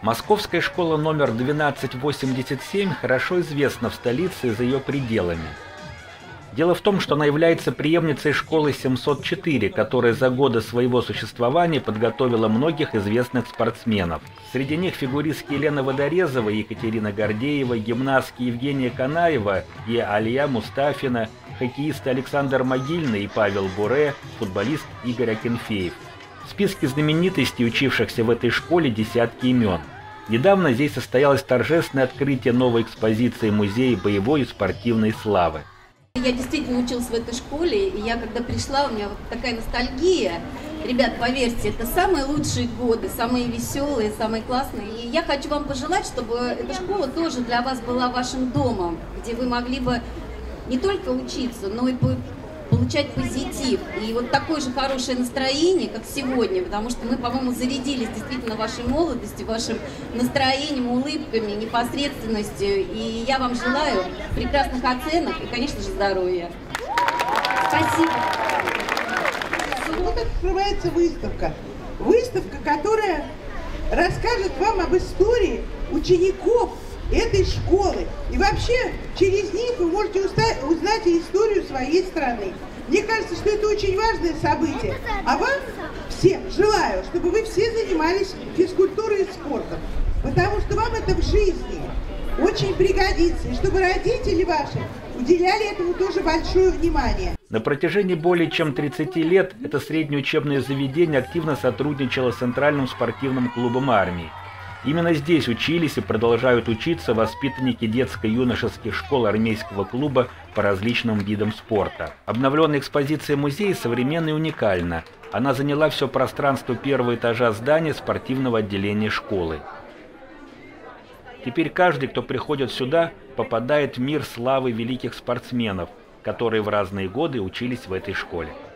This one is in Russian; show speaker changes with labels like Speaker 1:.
Speaker 1: Московская школа номер 1287 хорошо известна в столице и за ее пределами. Дело в том, что она является преемницей школы 704, которая за годы своего существования подготовила многих известных спортсменов. Среди них фигуристки Елена Водорезова, Екатерина Гордеева, гимнастки Евгения Канаева и Алия Мустафина, хоккеисты Александр Могильный и Павел Буре, футболист Игорь Акинфеев. В списке знаменитостей, учившихся в этой школе, десятки имен. Недавно здесь состоялось торжественное открытие новой экспозиции Музея боевой и спортивной славы.
Speaker 2: Я действительно училась в этой школе, и я когда пришла, у меня вот такая ностальгия. Ребят, поверьте, это самые лучшие годы, самые веселые, самые классные. И я хочу вам пожелать, чтобы эта школа тоже для вас была вашим домом, где вы могли бы не только учиться, но и получать позитив. И вот такое же хорошее настроение, как сегодня, потому что мы, по-моему, зарядились действительно вашей молодостью, вашим настроением, улыбками, непосредственностью. И я вам желаю прекрасных оценок и, конечно же, здоровья. Спасибо.
Speaker 3: Вот открывается выставка. Выставка, которая расскажет вам об истории учеников этой школы. И вообще, через них вы можете узнать историю своей страны. Мне кажется, что это очень важное событие. А вам всем желаю, чтобы вы все занимались физкультурой и спортом. Потому что вам это в жизни очень пригодится. И чтобы родители ваши уделяли этому тоже большое внимание.
Speaker 1: На протяжении более чем 30 лет это среднее учебное заведение активно сотрудничало с Центральным спортивным клубом армии. Именно здесь учились и продолжают учиться воспитанники детско-юношеских школ армейского клуба по различным видам спорта. Обновленная экспозиция музея современна и уникальна. Она заняла все пространство первого этажа здания спортивного отделения школы. Теперь каждый, кто приходит сюда, попадает в мир славы великих спортсменов, которые в разные годы учились в этой школе.